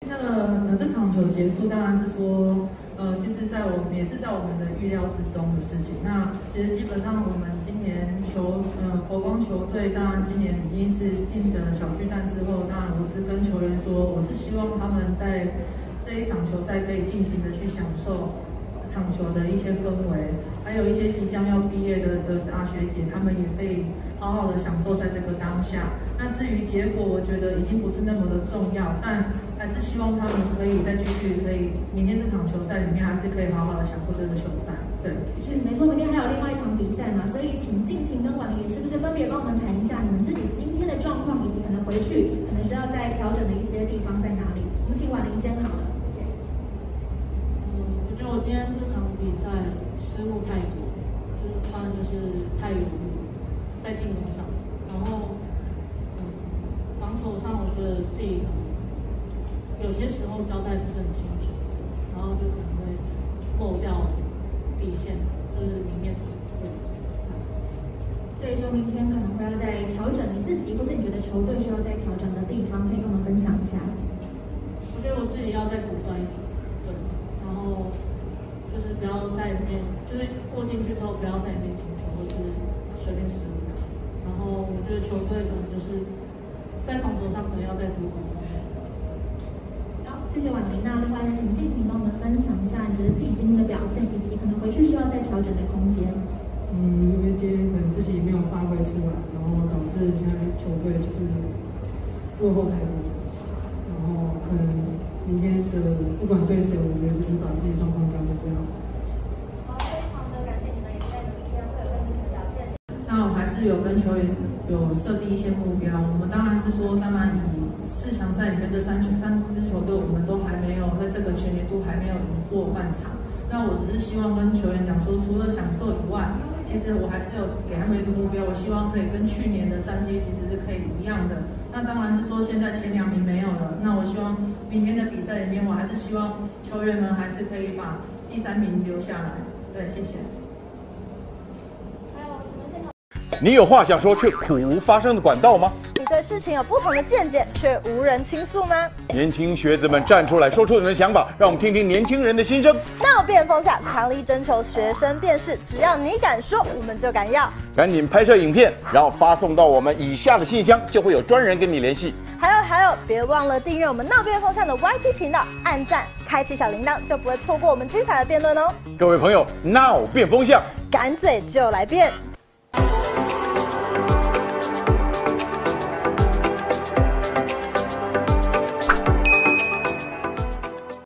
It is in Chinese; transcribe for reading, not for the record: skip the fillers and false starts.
这场球结束，当然是说，其实也是在我们的预料之中的事情。那其实基本上我们今年佛光球队，当然今年已经是进的小巨蛋之后，当然我是跟球员说，我是希望他们在这一场球赛可以尽情的去享受这场球的一些氛围，还有一些即将要毕业的大学姐，他们也可以好好的享受在这个当下。那至于结果，我觉得已经不是那么的重要，但还是希望他们可以再继续，明天这场球赛里面还是可以好好的享受这个球赛。对，谢谢。 没错，明天还有另外一场比赛嘛，所以请静婷跟婉玲是不是分别帮我们谈一下你们自己今天的状况，以及可能回去可能需要再调整的一些地方在哪里？我们请婉玲先好了。谢谢。 我觉得我今天这场比赛失误太多，就是太犹豫在进攻上，然后防守上我觉得自己可能有些时候交代不是很清楚，然后就可能会漏掉底线，就是里面的位置。 所以说明天可能会要再调整你自己，或是你觉得球队需要再调整的地方，可以跟我们分享一下。 我觉得我自己要再果断一点，对，然后就是不要在里面，就是过进去之后不要在里面停球，或是随便失误。然后我觉得球队可能就是在防守上可能要再多沟通。 好，谢谢婉玲。那另外呢，请静婷帮我们分享一下你觉得自己今天的表现，以及可能回去需要再调整的空间。 因为今天可能自己没有发挥出来，然后导致现在球队就是落后太多，然后可能明天的不管对谁，我觉得就是把自己状况调整最好。 好，非常的感谢你们，也期待明天会有更好的表现。 那我还是有跟球员有设定一些目标，我们当然是说，当然以4强赛里面这3支球队，我们都还没有在这个全年度还没有赢过半场。那我只是希望跟球员讲说，除了享受以外，其实我还是有给他们一个目标，我希望可以跟去年的战绩其实是可以一样的。那当然是说现在前2名没有了，那我希望明天的比赛里面，我还是希望球员们还是可以把第3名留下来。对，谢谢。 你有话想说却苦无发声的管道吗？ 你对事情有不同的见解却无人倾诉吗？ 年轻学子们站出来说出你们的想法，让我们听听年轻人的心声。 闹变风下强力征求学生辨识，只要你敢说，我们就敢要。 赶紧拍摄影片，然后发送到我们以下的信箱，就会有专人跟你联系。 还有，别忘了订阅我们闹变风向的 YT 频道，按赞，开启小铃铛，就不会错过我们精彩的辩论哦。 各位朋友，闹变风向， 敢嘴就来辩。